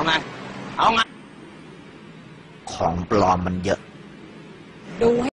เอาไง เอาไงของปลอมมันเยอะดูให้